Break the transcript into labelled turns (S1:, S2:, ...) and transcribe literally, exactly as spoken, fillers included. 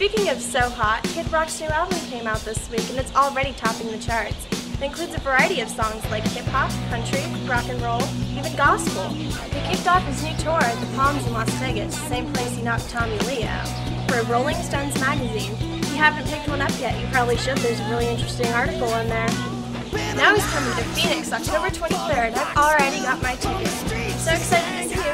S1: Speaking of so hot, Kid Rock's new album came out this week and it's already topping the charts. It includes a variety of songs like hip-hop, country, rock and roll, even gospel. He kicked off his new tour at the Palms in Las Vegas, the same place he knocked Tommy Lee out, for Rolling Stones magazine. If you haven't picked one up yet, you probably should. There's a really interesting article in there. Now he's coming to Phoenix October twenty-third. I've already got my ticket. So excited to see you.